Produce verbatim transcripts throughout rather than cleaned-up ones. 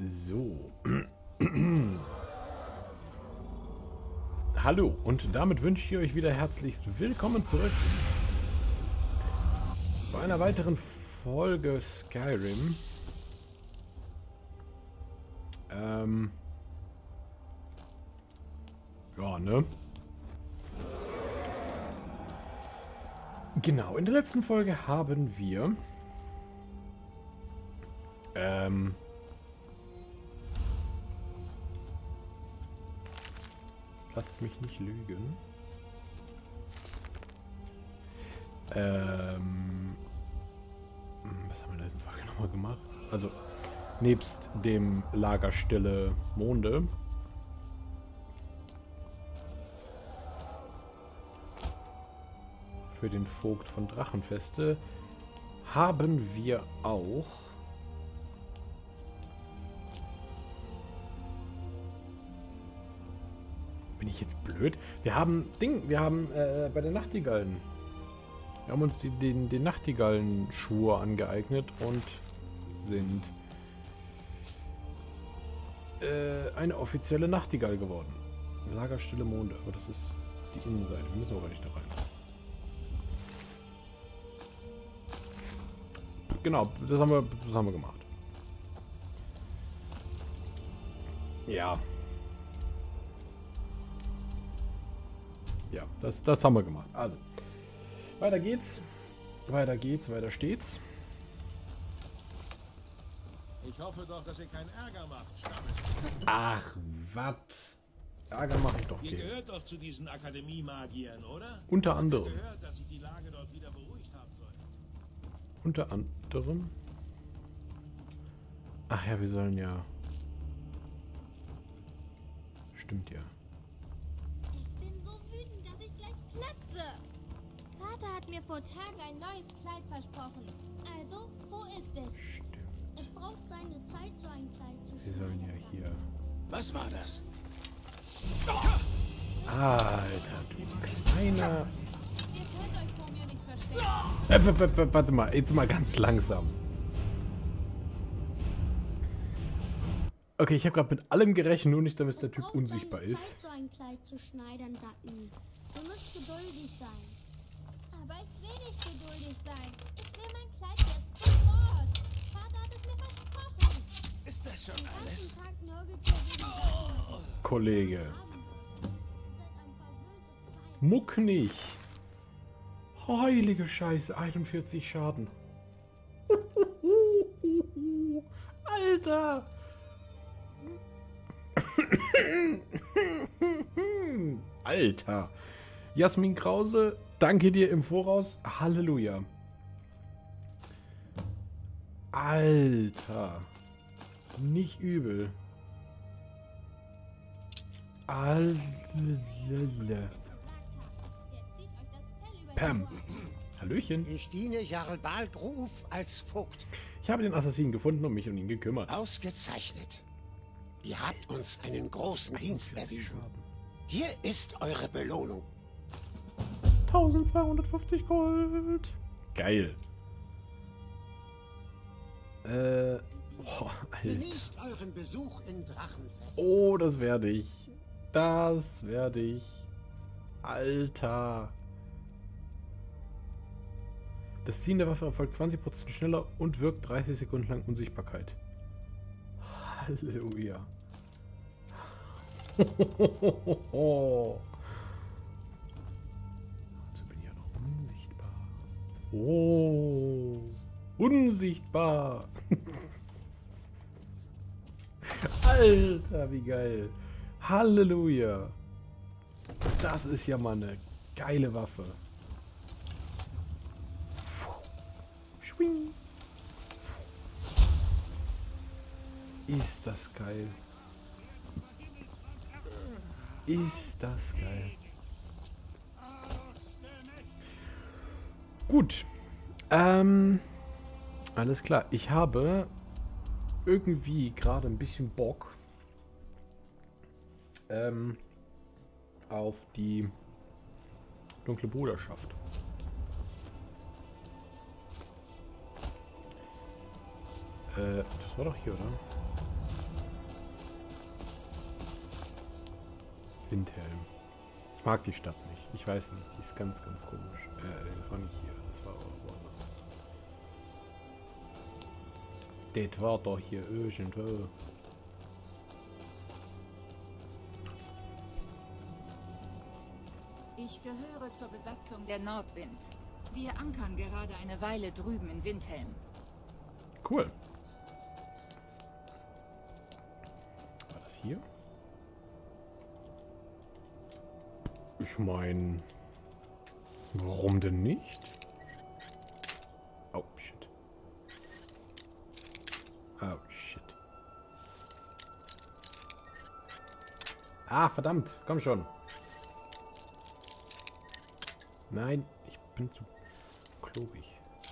So. Hallo und damit wünsche ich euch wieder herzlichst willkommen zurück bei einer weiteren Folge Skyrim. Ähm. Ja, ne? Genau, in der letzten Folge haben wir ähm lasst mich nicht lügen. Ähm was haben wir in der letzten Folge nochmal gemacht? Also, nebst dem Lagerstelle Monde für den Vogt von Drachenfeste haben wir auch bin ich jetzt blöd? Wir haben Ding, wir haben äh, bei den Nachtigallen wir haben uns die, den, den Nachtigallen-Schwur angeeignet und sind äh, eine offizielle Nachtigall geworden. Lagerstelle Monde, aber das ist die Innenseite. Wir müssen aber nicht da rein. Genau, das haben wir, das haben wir gemacht. Ja. Ja, das, das haben wir gemacht. Also, weiter geht's. Weiter geht's, weiter steht's. Ich hoffe doch, dass ihr keinen Ärger macht, Stammel. Ach, was? Ärger mache ich doch Ihr hier. gehört doch zu diesen Akademie-Magiern, oder? Unter anderem. Ihr gehört, dass sich die Lage dort wieder beruhigt haben soll. Unter anderem. Ach ja, wir sollen ja. Stimmt ja. Ich bin so wütend, dass ich gleich platze. Vater hat mir vor Tagen ein neues Kleid versprochen. Also, wo ist es? Stimmt. Es braucht seine Zeit, so ein Kleid zu Wir sollen ja hier. Was war das? Alter, du kleiner. Ihr könnt euch vor mir nicht verstecken. Äh, w- w- w- warte mal, jetzt mal ganz langsam. Okay, ich habe gerade mit allem gerechnet, nur nicht, damit der Es Typ braucht unsichtbar seine ist. Zeit, so ein Kleid zu schneidern, Dutton. Du musst geduldig sein. Aber ich will nicht geduldig sein. Ich will mein Kleid jetzt sofort. Vater hat es mir versprochen. Ist das schon Den alles? ganzen Tag nörgelt ihr wegen Sachen. Kollege. Abend. Ihr seid ein verwöhntes Weib. Muck nicht. Heilige Scheiße, einundvierzig Schaden. Alter. Alter. Jasmin Krause, danke dir im Voraus. Halleluja. Alter. Nicht übel. Alter. Pam. Hallöchen. Ich diene Jarl Balgruf als Vogt. Ich habe den Assassinen gefunden und mich um ihn gekümmert. Ausgezeichnet. Ihr habt uns einen großen Dienst erwiesen. Hier ist eure Belohnung. eintausendzweihundertfünfzig Gold. Geil. Äh. Boah, Alter. Genießt euren Besuch in Drachenfest. Oh, das werde ich. Das werde ich. Alter. Das Ziehen der Waffe erfolgt zwanzig Prozent schneller und wirkt dreißig Sekunden lang Unsichtbarkeit. Halleluja. Also bin ich ja noch unsichtbar. Oh. Unsichtbar. Alter, wie geil. Halleluja. Das ist ja mal eine geile Waffe. Schwing. Ist das geil. Ist das geil. Gut. Ähm, alles klar. Ich habe irgendwie gerade ein bisschen Bock ähm, auf die dunkle Bruderschaft. Äh, das war doch hier, oder? Windhelm. Ich mag die Stadt nicht. Ich weiß nicht. Die ist ganz, ganz komisch. Äh, das war nicht hier. Das war woanders. Das war doch hier irgendwo. Ich gehöre zur Besatzung der Nordwind. Wir ankern gerade eine Weile drüben in Windhelm. Cool. War das hier? Ich meine, warum denn nicht? Oh, shit. Oh, shit. Ah, verdammt. Komm schon. Nein, ich bin zu klobig.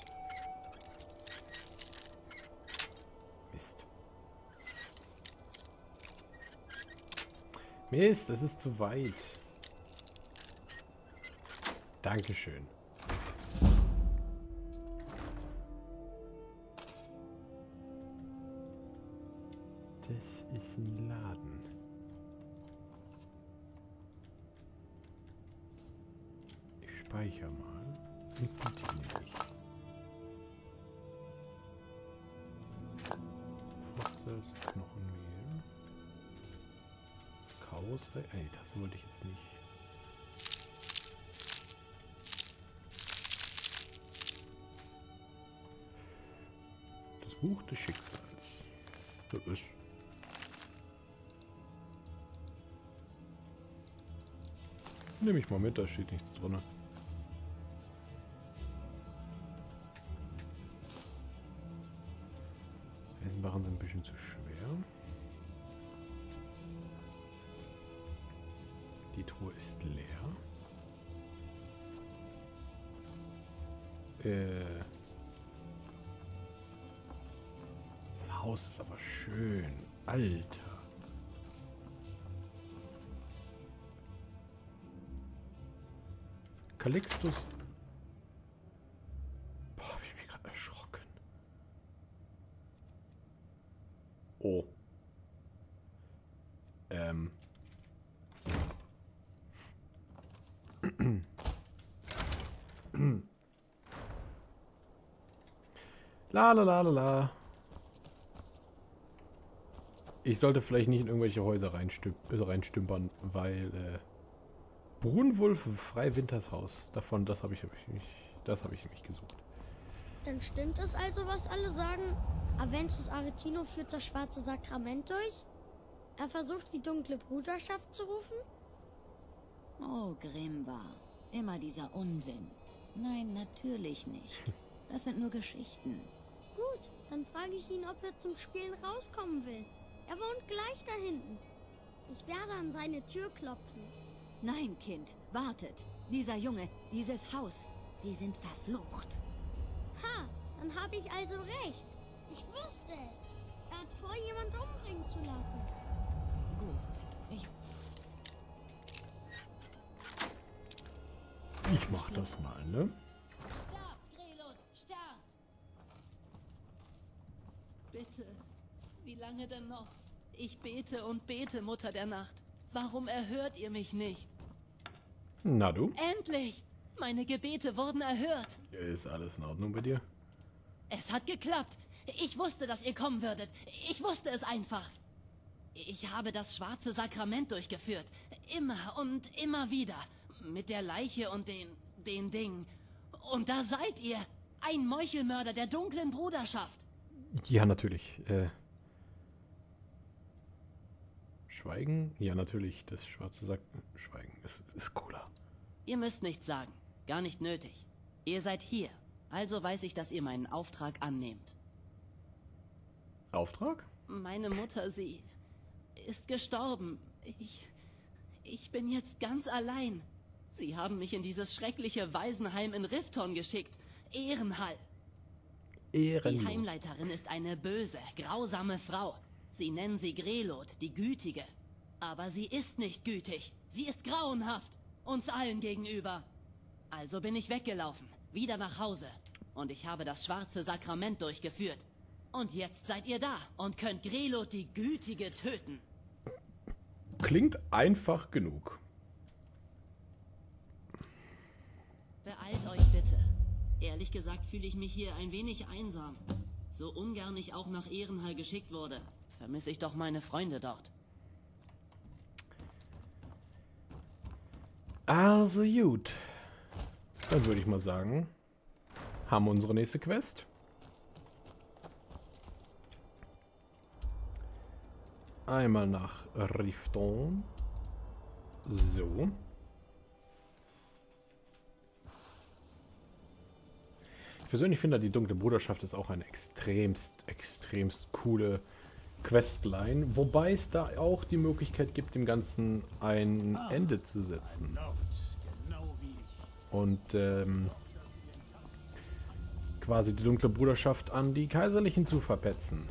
Mist. Mist, das ist zu weit. Dankeschön. Das ist ein Laden. Ich speichere mal. Und bitte nicht. Frostsalz, Knochenmehl. Chaos. Ey, das wollte ich jetzt nicht. Buch des Schicksals. Das ist. Nehme ich mal mit, da steht nichts drin. Eisenbarren sind ein bisschen zu schwer. Die Truhe ist leer. Äh. Haus ist aber schön. Alter. Calixtus. Boah, wie ich mich gerade erschrocken. Oh. Ähm. La la la la la. Ich sollte vielleicht nicht in irgendwelche Häuser reinstüm äh, reinstümpern, weil äh, Brunwulf Freiwinters Haus. Davon, das habe ich, hab ich nicht, das habe ich nämlich gesucht. Dann stimmt es also, was alle sagen. Aventus Aretino führt das schwarze Sakrament durch. Er versucht, die dunkle Bruderschaft zu rufen. Oh, Grimvar. Immer dieser Unsinn. Nein, natürlich nicht. Das sind nur Geschichten. Gut, dann frage ich ihn, ob er zum Spielen rauskommen will. Er wohnt gleich da hinten. Ich werde an seine Tür klopfen. Nein, Kind, wartet. Dieser Junge, dieses Haus, sie sind verflucht. Ha, dann habe ich also recht. Ich wusste es. Er hat vor, jemand umbringen zu lassen. Gut, ich... Ich mach das mal, ne? Sterbt, Grelot, sterbt! Bitte, wie lange denn noch? Ich bete und bete, Mutter der Nacht. Warum erhört ihr mich nicht? Na du? Endlich! Meine Gebete wurden erhört. Ist alles in Ordnung bei dir? Es hat geklappt. Ich wusste, dass ihr kommen würdet. Ich wusste es einfach. Ich habe das schwarze Sakrament durchgeführt. Immer und immer wieder. Mit der Leiche und den... den Dingen. Und da seid ihr. Ein Meuchelmörder der dunklen Bruderschaft. Ja, natürlich. Äh... Schweigen? Ja, natürlich. Das schwarze Sack... Schweigen. Es ist cooler. Ihr müsst nichts sagen. Gar nicht nötig. Ihr seid hier. Also weiß ich, dass ihr meinen Auftrag annehmt. Auftrag? Meine Mutter, sie ist gestorben. Ich... Ich bin jetzt ganz allein. Sie haben mich in dieses schreckliche Waisenheim in Rifton geschickt. Ehrenhall. Ehrenlos. Die Heimleiterin ist eine böse, grausame Frau. Sie nennen sie Grelot, die Gütige. Aber sie ist nicht gütig. Sie ist grauenhaft. Uns allen gegenüber. Also bin ich weggelaufen. Wieder nach Hause. Und ich habe das schwarze Sakrament durchgeführt. Und jetzt seid ihr da und könnt Grelot, die Gütige, töten. Klingt einfach genug. Beeilt euch bitte. Ehrlich gesagt fühle ich mich hier ein wenig einsam. So ungern ich auch nach Ehrenhall geschickt wurde, vermisse ich doch meine Freunde dort. Also gut. Dann würde ich mal sagen, haben wir unsere nächste Quest. Einmal nach Rifton. So. Ich persönlich finde, die Dunkle Bruderschaft ist auch eine extremst, extremst coole Questline. Wobei es da auch die Möglichkeit gibt, dem Ganzen ein Ende zu setzen. Und ähm, quasi die Dunkle Bruderschaft an die Kaiserlichen zu verpetzen.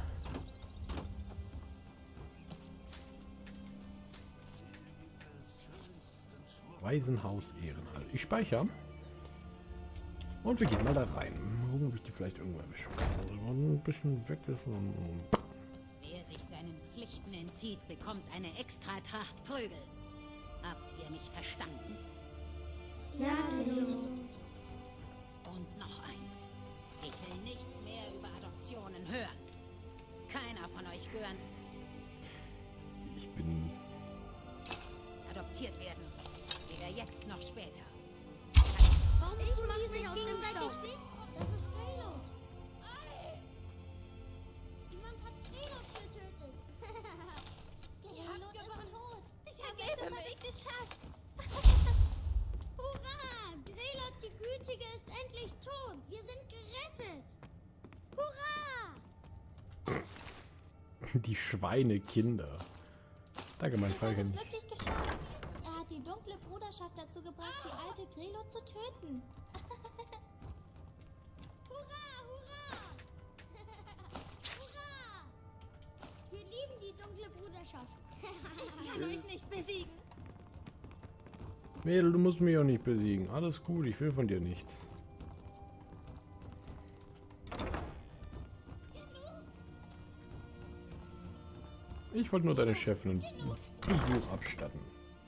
Waisenhaus Ehrenhall. Ich speichere. Und wir gehen mal da rein. Gucken, ob ich die vielleicht irgendwo erwische. Ein bisschen weg ist. Wer sich seinen Pflichten entzieht, bekommt eine Extratracht Prügel. Habt ihr mich verstanden? Ja, Grelot. Und noch eins. Ich will nichts mehr über Adoptionen hören. Keiner von euch gehört Ich bin... adoptiert werden. Weder jetzt noch später. Warum tun die sich gegenseitig weh? Das ist Grelot. Jemand hat Grelot getötet. Grelot ist tot. Ich vergebe mich. Das habe ich geschafft. Hurra! Grelot die Gütige ist endlich tot. Wir sind gerettet. Hurra! Die Schweinekinder. Danke, mein Das hat es Falken. wirklich geschafft. Er hat die Dunkle Bruderschaft dazu gebracht, die alte Grelot zu töten. Hurra, hurra! Hurra! Wir lieben die Dunkle Bruderschaft. Ich kann euch nicht besiegen. Mädel, du musst mich auch nicht besiegen. Alles gut, ich will von dir nichts. Ich wollte nur deine Chefin einen Besuch abstatten.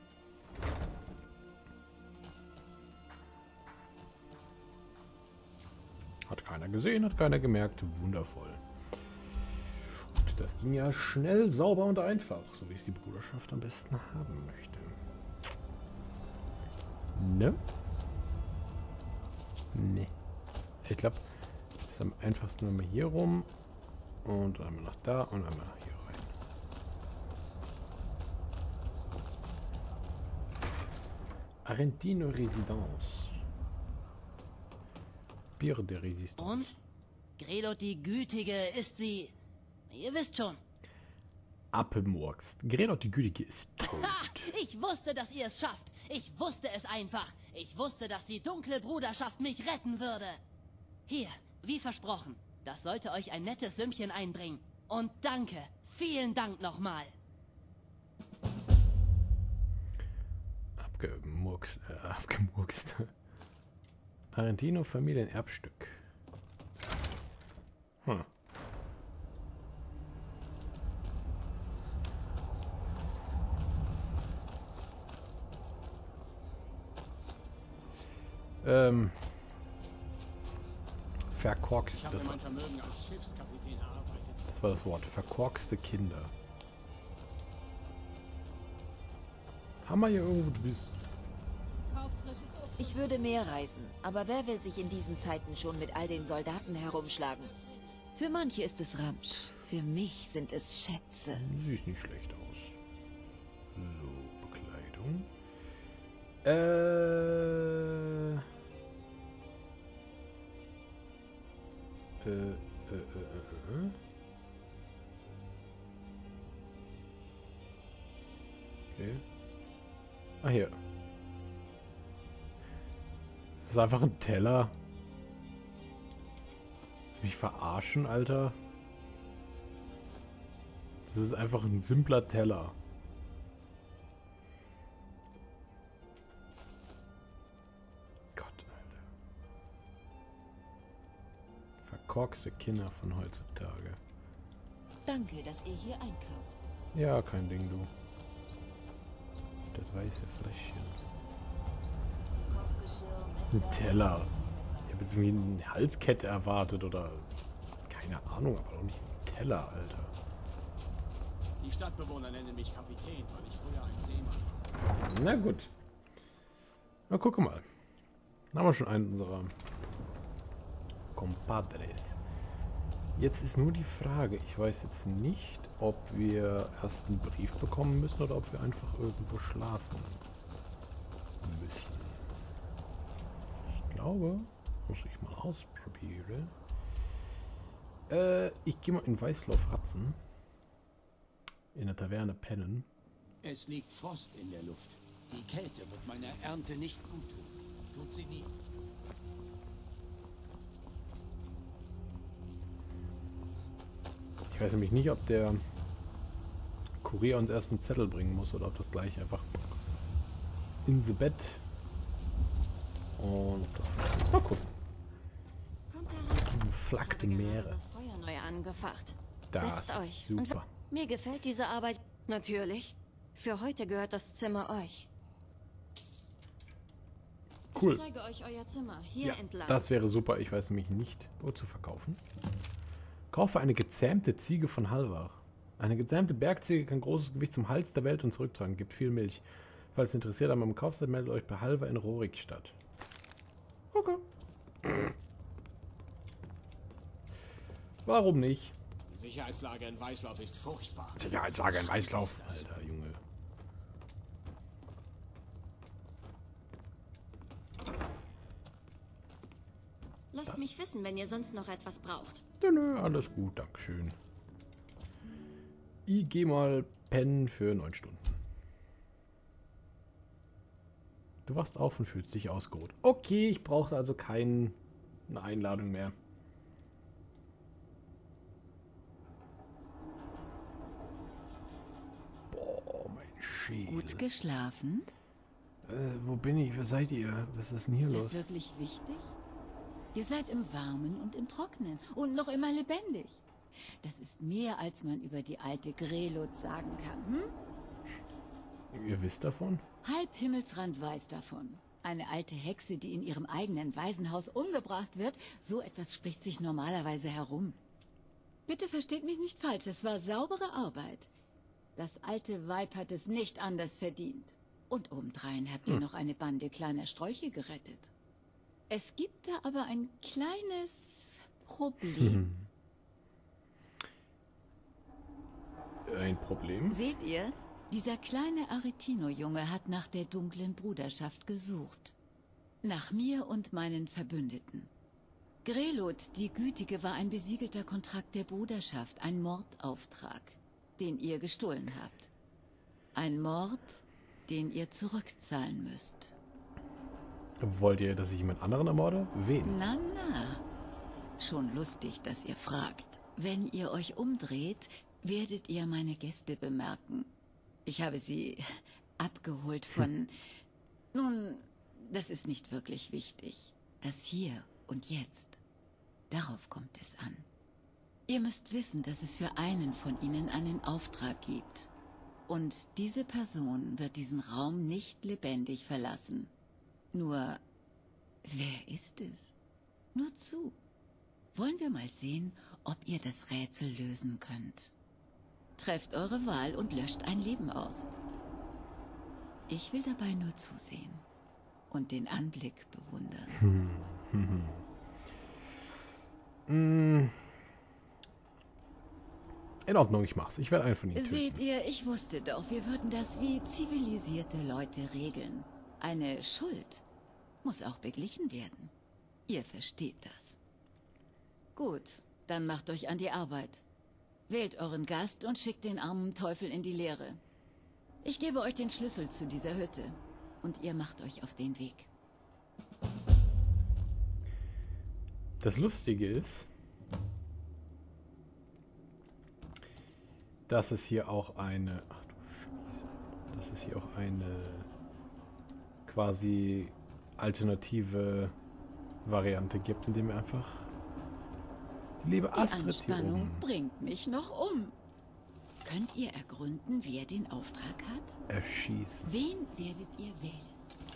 Hat keiner gesehen, hat keiner gemerkt. Wundervoll. Gut, das ging ja schnell, sauber und einfach, so wie es die Bruderschaft am besten haben möchte. Ne? Ne. Ich glaube, es ist am einfachsten einmal hier rum und einmal nach da und einmal nach hier rein. Arentino Residence. Bier de Resistance. Und? Grelot die Gütige ist sie... Ihr wisst schon. Appelmurks. Grelot die Gütige ist tot. Ha! Ich wusste, dass ihr es schafft. Ich wusste es einfach. Ich wusste, dass die Dunkle Bruderschaft mich retten würde. Hier, wie versprochen. Das sollte euch ein nettes Sümmchen einbringen. Und danke. Vielen Dank nochmal. Abgemurkst. Äh, abgemurkst. Arentino Familienerbstück. Hm. Ähm. Verkorkst. Ich habe Das, war- mein Vermögen als Schiffskapitän erarbeitet. das war das Wort. Verkorkste Kinder. Haben wir hier irgendwo, du bist. Ich würde mehr reisen, aber wer will sich in diesen Zeiten schon mit all den Soldaten herumschlagen? Für manche ist es Ramsch, für mich sind es Schätze. Sieht nicht schlecht aus. So, Bekleidung. Äh. Äh, äh, äh, äh, äh. Okay. Ah, hier. Das ist einfach ein Teller. Willst du mich verarschen, Alter? Das ist einfach ein simpler Teller. Gott, Alter. Verkorkste Kinder von heutzutage. Danke, dass ihr hier einkauft. Ja, kein Ding, du. Das weiße Fläschchen. Kochgeschirr, Ein Messer. Teller. Ich habe jetzt irgendwie eine Halskette erwartet oder keine Ahnung, aber doch nicht ein Teller, Alter. Die Stadtbewohner nennen mich Kapitän, weil ich früher ein Seemann war. Na gut. Na, guck mal. Dann haben wir schon einen unserer Compadres. Jetzt ist nur die Frage, ich weiß jetzt nicht, ob wir erst einen Brief bekommen müssen oder ob wir einfach irgendwo schlafen müssen. Ich glaube, muss ich mal ausprobieren. Äh, ich gehe mal in Weißlauf-Ratzen. In der Taverne pennen. Es liegt Frost in der Luft. Die Kälte wird meiner Ernte nicht gut tun. Tut sie nie. Ich weiß nämlich nicht, ob der Kurier uns erst einen Zettel bringen muss oder ob das gleich einfach in the Bett. Und mal gucken. Kommt herein. Flackte Ich habe gerade Meere. das Feuer neu angefacht. Das Setzt ist euch. Und super. mir gefällt diese Arbeit natürlich. Für heute gehört das Zimmer euch. Cool. Ich zeige euch euer Zimmer. Hier Ja, entlang. das wäre super. Ich weiß nämlich nicht, wo zu verkaufen. Kaufe eine gezähmte Ziege von Halvach. Eine gezähmte Bergziege kann großes Gewicht zum Hals der Welt und zurücktragen. Gibt viel Milch. Falls ihr interessiert an meinem Kauf seid, meldet euch bei Halvach in Rorikstadt. Okay. Warum nicht? Die Sicherheitslage in Weißlauf ist furchtbar. Sicherheitslage in Weißlauf. Alter, Junge. Lasst mich wissen, wenn ihr sonst noch etwas braucht. Nö, nö, alles gut, dankeschön. Ich geh mal pennen für neun Stunden. Du wachst auf und fühlst dich ausgeruht. Okay, ich brauchte also keine Einladung mehr. Boah, mein Schädel. Gut geschlafen? Äh, wo bin ich? Wer seid ihr? Was ist denn hier Ist los? das wirklich wichtig? Ihr seid im Warmen und im Trocknen und noch immer lebendig. Das ist mehr, als man über die alte Grelot sagen kann. Hm? Ihr wisst davon? Halb Himmelsrand weiß davon. Eine alte Hexe, die in ihrem eigenen Waisenhaus umgebracht wird, so etwas spricht sich normalerweise herum. Bitte versteht mich nicht falsch, es war saubere Arbeit. Das alte Weib hat es nicht anders verdient. Und obendrein habt ihr noch eine Bande kleiner Strolche gerettet. Es gibt da aber ein kleines Problem. Ein Problem? Seht ihr? Dieser kleine Aretino-Junge hat nach der dunklen Bruderschaft gesucht. Nach mir und meinen Verbündeten. Grelot, die Gütige, war ein besiegelter Kontrakt der Bruderschaft, ein Mordauftrag, den ihr gestohlen habt. Ein Mord, den ihr zurückzahlen müsst. Wollt ihr, dass ich jemand anderen ermorde? Wen? Na, na. Schon lustig, dass ihr fragt. Wenn ihr euch umdreht, werdet ihr meine Gäste bemerken. Ich habe sie abgeholt von... Nun, das ist nicht wirklich wichtig. Das Hier und Jetzt. Darauf kommt es an. Ihr müsst wissen, dass es für einen von ihnen einen Auftrag gibt. Und diese Person wird diesen Raum nicht lebendig verlassen. Nur, wer ist es? Nur zu. Wollen wir mal sehen, ob ihr das Rätsel lösen könnt. Trefft eure Wahl und löscht ein Leben aus. Ich will dabei nur zusehen und den Anblick bewundern. In Ordnung, ich mach's. Ich werde einen von ihnen Seht töten. ihr, ich wusste doch, wir würden das wie zivilisierte Leute regeln. Eine Schuld muss auch beglichen werden. Ihr versteht das. Gut, dann macht euch an die Arbeit. Wählt euren Gast und schickt den armen Teufel in die Leere. Ich gebe euch den Schlüssel zu dieser Hütte und ihr macht euch auf den Weg. Das Lustige ist, dass es hier auch eine... Ach du Scheiße. Dass es hier auch eine quasi alternative Variante gibt, indem wir einfach die liebe Die Astrid hier Anspannung oben... bringt mich noch um. Könnt ihr ergründen, wer den Auftrag hat? Erschießen. Wen werdet ihr wählen?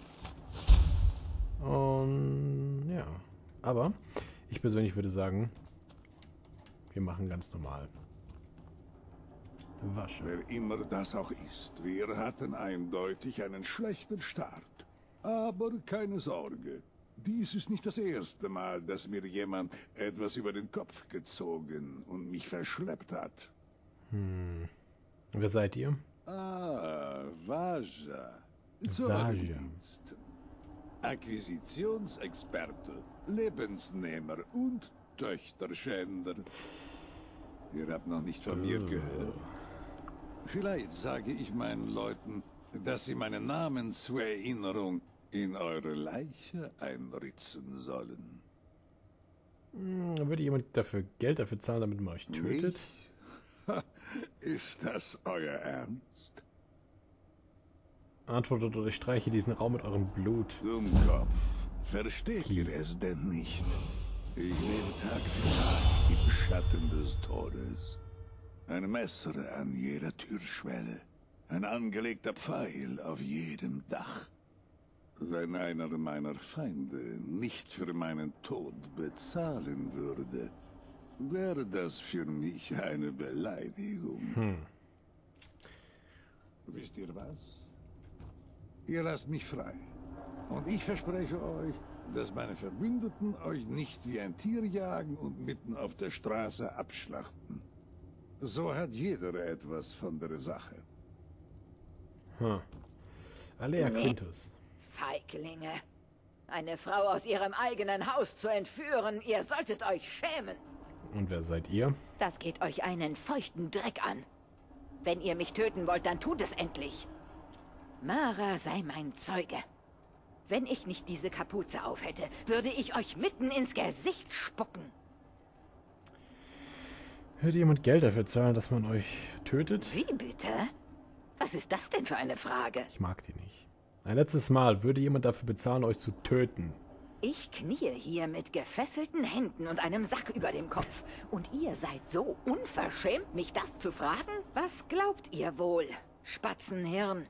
Und ja. Aber ich persönlich würde sagen, wir machen ganz normal. Wasche. Wer immer das auch ist, wir hatten eindeutig einen schlechten Start. Aber keine Sorge. Dies ist nicht das erste Mal, dass mir jemand etwas über den Kopf gezogen und mich verschleppt hat. Hm. Wer seid ihr? Ah, Vaja. Zu Vaja. eurem Dienst. Akquisitionsexperte, Lebensnehmer und Töchterschänder. Ihr habt noch nicht von mir gehört. Vielleicht sage ich meinen Leuten, dass sie meinen Namen zur Erinnerung in eure Leiche einritzen sollen. Hm, würde jemand dafür Geld dafür zahlen, damit man euch tötet? Mich? Ist das euer Ernst? Antwortet oder ich streiche diesen Raum mit eurem Blut. Dummkopf, versteht ihr es denn nicht? Ich lebe Tag für Tag im Schatten des Todes. Ein Messer an jeder Türschwelle, ein angelegter Pfeil auf jedem Dach. Wenn einer meiner Feinde nicht für meinen Tod bezahlen würde, wäre das für mich eine Beleidigung. Hm. Wisst ihr was? Ihr lasst mich frei. Und ich verspreche euch, dass meine Verbündeten euch nicht wie ein Tier jagen und mitten auf der Straße abschlachten. So hat jeder etwas von der Sache. Hm. Alea Quintus. Feiglinge. Eine Frau aus ihrem eigenen Haus zu entführen, ihr solltet euch schämen. Und wer seid ihr? Das geht euch einen feuchten Dreck an. Wenn ihr mich töten wollt, dann tut es endlich. Mara sei mein Zeuge. Wenn ich nicht diese Kapuze aufhätte, würde ich euch mitten ins Gesicht spucken. Würde jemand Geld dafür zahlen, dass man euch tötet? Wie bitte? Was ist das denn für eine Frage? Ich mag die nicht. Ein letztes Mal, würde jemand dafür bezahlen, euch zu töten? Ich kniee hier mit gefesselten Händen und einem Sack über dem Kopf. Und ihr seid so unverschämt, mich das zu fragen? Was glaubt ihr wohl, Spatzenhirn?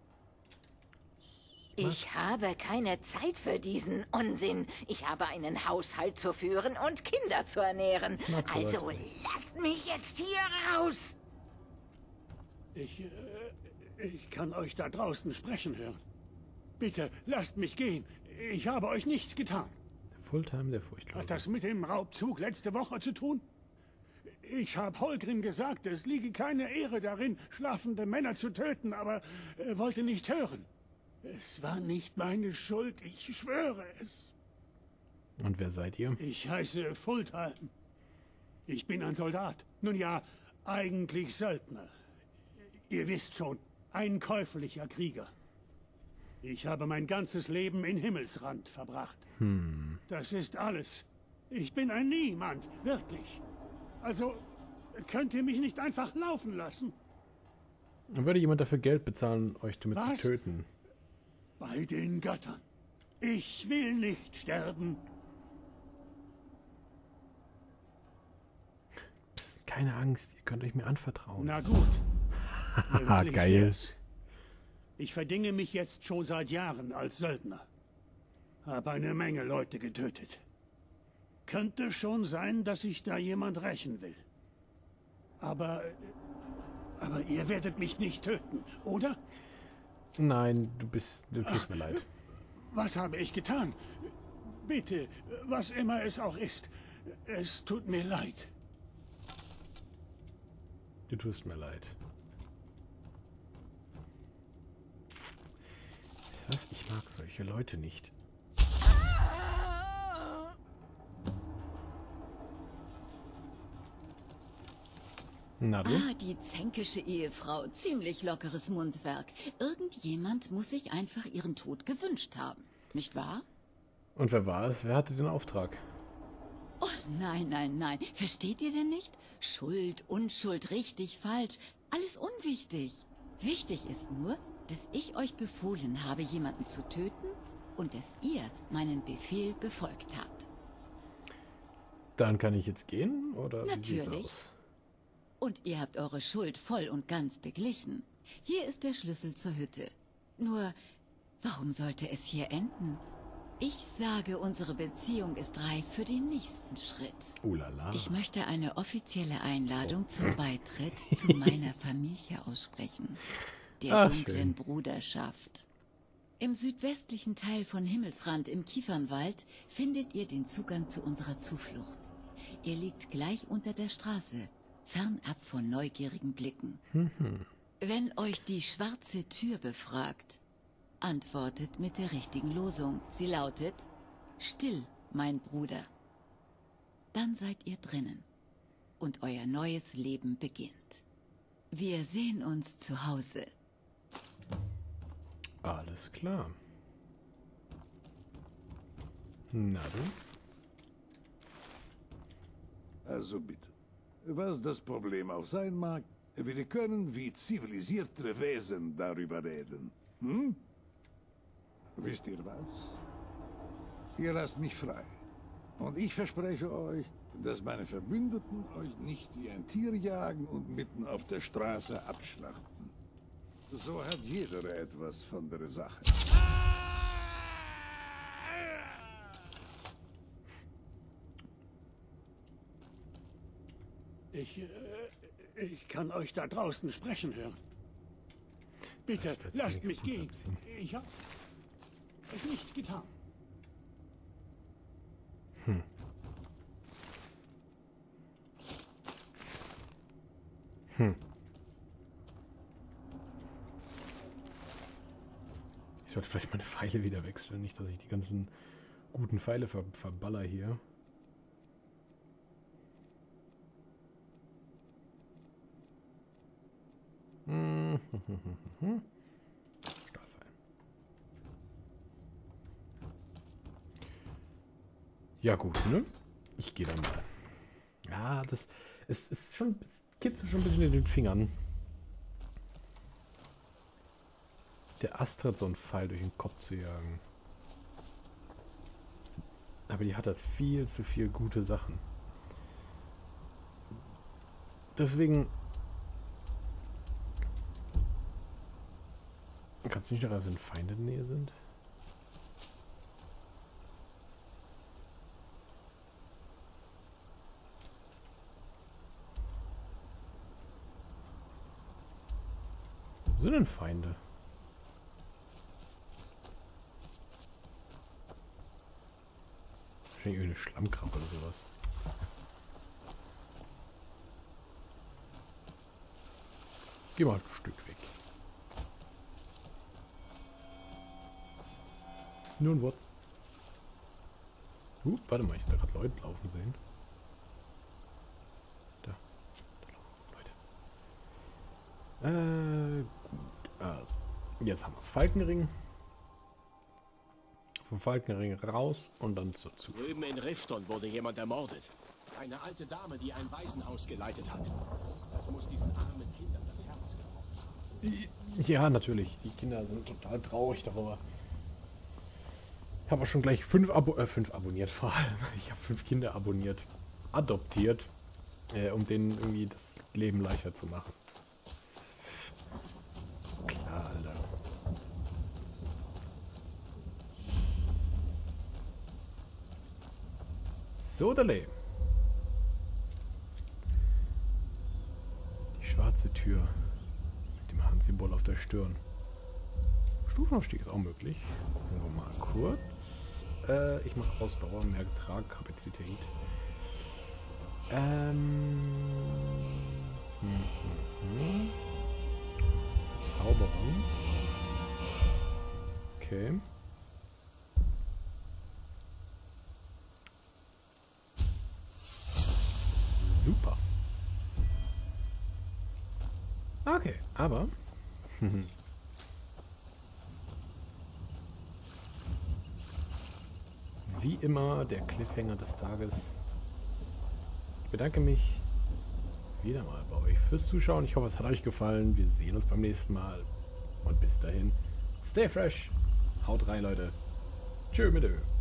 Ich habe keine Zeit für diesen Unsinn. Ich habe einen Haushalt zu führen und Kinder zu ernähren. Also lasst mich jetzt hier raus! Ich, äh, ich kann euch da draußen sprechen hören. Bitte, lasst mich gehen. Ich habe euch nichts getan. Fulltime der Furchtlose. Hat das mit dem Raubzug letzte Woche zu tun? Ich habe Holgrim gesagt, es liege keine Ehre darin, schlafende Männer zu töten, aber er wollte nicht hören. Es war nicht meine Schuld, ich schwöre es. Und wer seid ihr? Ich heiße Fulltime. Ich bin ein Soldat. Nun ja, eigentlich Söldner. Ihr wisst schon, ein käuflicher Krieger. Ich habe mein ganzes Leben in Himmelsrand verbracht. Hm. Das ist alles. Ich bin ein Niemand, wirklich. Also, könnt ihr mich nicht einfach laufen lassen? Und würde jemand dafür Geld bezahlen, euch damit Was? zu töten? Bei den Göttern. Ich will nicht sterben. Psst, keine Angst, ihr könnt euch mir anvertrauen. Na gut. Haha, geil. Wär's. Ich verdinge mich jetzt schon seit Jahren als Söldner. Habe eine Menge Leute getötet. Könnte schon sein, dass sich da jemand rächen will. Aber... Aber ihr werdet mich nicht töten, oder? Nein, du bist... Du tust mir leid. Was habe ich getan? Bitte, was immer es auch ist. Es tut mir leid. Du tust mir leid. Was? Ich mag solche Leute nicht. Na du? Ah, die zänkische Ehefrau. Ziemlich lockeres Mundwerk. Irgendjemand muss sich einfach ihren Tod gewünscht haben. Nicht wahr? Und wer war es? Wer hatte den Auftrag? Oh, nein, nein, nein. Versteht ihr denn nicht? Schuld, Unschuld, richtig, falsch. Alles unwichtig. Wichtig ist nur, dass ich euch befohlen habe, jemanden zu töten und dass ihr meinen Befehl befolgt habt. Dann kann ich jetzt gehen? Oder wie sieht's Natürlich. aus? Und ihr habt eure Schuld voll und ganz beglichen. Hier ist der Schlüssel zur Hütte. Nur, warum sollte es hier enden? Ich sage, unsere Beziehung ist reif für den nächsten Schritt. Oh la la. Ich möchte eine offizielle Einladung zum Beitritt zu meiner Familie aussprechen. Der Ach, dunklen schön. Bruderschaft. Im südwestlichen Teil von Himmelsrand im Kiefernwald findet ihr den Zugang zu unserer Zuflucht. Er liegt gleich unter der Straße, fernab von neugierigen Blicken. Wenn euch die schwarze Tür befragt, antwortet mit der richtigen Losung. Sie lautet: Still, mein Bruder. Dann seid ihr drinnen und euer neues Leben beginnt. Wir sehen uns zu Hause. Alles klar. Na du? Also bitte. Was das Problem auch sein mag, wir können wie zivilisierte Wesen darüber reden. Hm? Wisst ihr was? Ihr lasst mich frei. Und ich verspreche euch, dass meine Verbündeten euch nicht wie ein Tier jagen und mitten auf der Straße abschlachten. So hat jeder etwas von der Sache. Ich, äh, ich kann euch da draußen sprechen hören. Bitte, lasst mich gehen. Ich habe euch nichts getan. Hm. Hm. Ich sollte vielleicht meine Pfeile wieder wechseln. Nicht, dass ich die ganzen guten Pfeile ver verballer hier. Stahlpfeil. Ja gut, ne? Ich gehe dann mal. Ja, das es ist schon, kitzelt schon ein bisschen in den Fingern. Der Astrid so einen Pfeil durch den Kopf zu jagen. Aber die hat halt viel zu viel gute Sachen. Deswegen kannst du nicht noch, wenn Feinde in der Nähe sind? Wo sind denn Feinde? Wahrscheinlich irgendeine Schlammkrabbe oder sowas. Geh mal ein Stück weg. Nun was? Uh, warte mal, ich habe da gerade Leute laufen sehen. Da. Da laufen Leute. Äh, gut. Also, jetzt haben wir das Falkenring. Vom Falkenring raus und dann zur Zuflucht. Drüben in Rifton wurde jemand ermordet. Eine alte Dame, die ein Waisenhaus geleitet hat. Das muss diesen armen Kindern das Herz gebrochen haben. Ja, natürlich. Die Kinder sind total traurig darüber. Ich habe auch schon gleich fünf, Abo äh, fünf abonniert, vor allem. Ich habe fünf Kinder abonniert, adoptiert, äh, um denen irgendwie das Leben leichter zu machen. Klar, Alter. So, Dale. Die schwarze Tür mit dem Handsymbol auf der Stirn. Stufenaufstieg ist auch möglich. Gucken wir mal kurz. Äh, ich mache Ausdauer, mehr Tragkapazität. Ähm. Hm, hm, hm. Zauberung. Okay. Super. Okay, aber. Wie immer der Cliffhanger des Tages. Ich bedanke mich wieder mal bei euch fürs Zuschauen. Ich hoffe, es hat euch gefallen. Wir sehen uns beim nächsten Mal. Und bis dahin, stay fresh. Haut rein, Leute. Tschö mit Ö.